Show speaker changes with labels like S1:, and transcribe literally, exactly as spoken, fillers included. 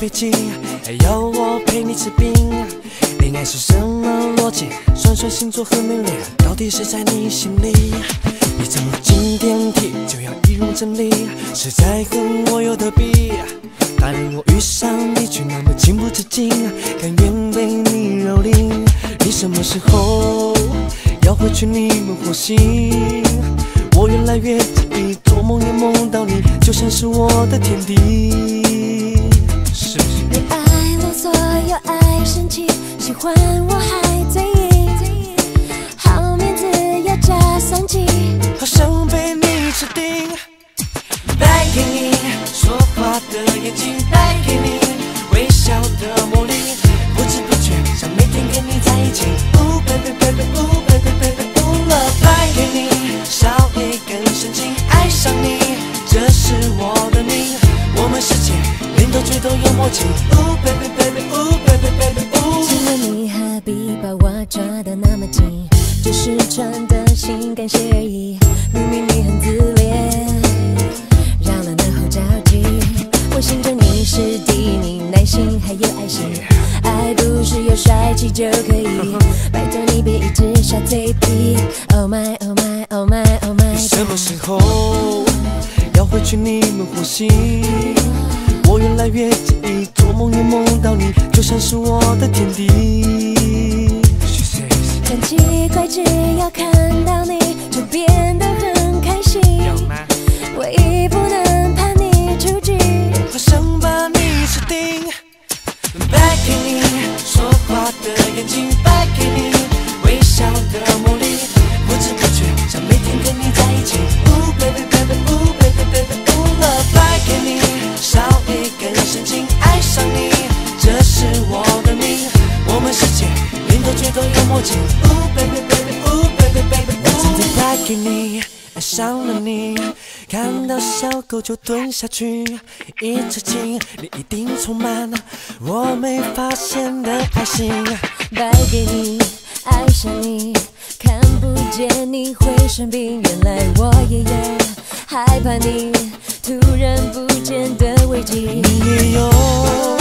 S1: 近，还要我陪你吃冰。恋爱是什么逻辑？算算星座和年龄，到底谁在你心里？你怎么进电梯就要仪容整理？是在乎我有的比？答应我遇上你却那么情不自禁，甘愿被你蹂躏。你什么时候要回去你们火星？我越来越介意，做梦也梦到你，就像是我的天地。是不是？
S2: 你爱我所有爱生气，喜欢我还嘴硬，好面子要加算计，
S1: 好想被你吃定。带给你说话的眼睛，带给你微笑的魔力，不知不觉想每天跟你在一起。Ooh baby baby ooh baby baby ooh love， 带给你笑也更深情，爱上你这是我的命，我们世界连斗嘴都有默契。Ooh baby baby ooh baby baby ooh，
S2: 请问你何必把我抓得那么紧？只是穿的性感些而已，明明你很自恋，绕了那后着急。我心中你是第一名，耐心还有爱心，爱不是有帅气就可以，拜托你别一直耍嘴皮。Oh my oh my oh my oh my，
S1: 什么时候要回去你们火星？我越来越介意，做梦也梦到你，就像是我的天地。
S2: 很奇怪，只要看到你就变得很开心，唯一不能怕你出局，
S1: 好想把你吃定。带给你说话的眼睛，带给你微笑的魔力，不知不觉想每天跟你在一起。Ooh baby baby ooh baby baby ooh love， 带给你笑也更深情，爱上你这是我的命，我们世界连斗嘴都有默契。Ooh baby baby ooh baby baby ooh， 我曾带给你爱上了你，看到小狗就蹲下去，一吃惊你一定充满我没发现的爱心。
S2: 带给你爱上你，看不见你会生病，原来我也有害怕你突然不见的危机。
S1: 你也有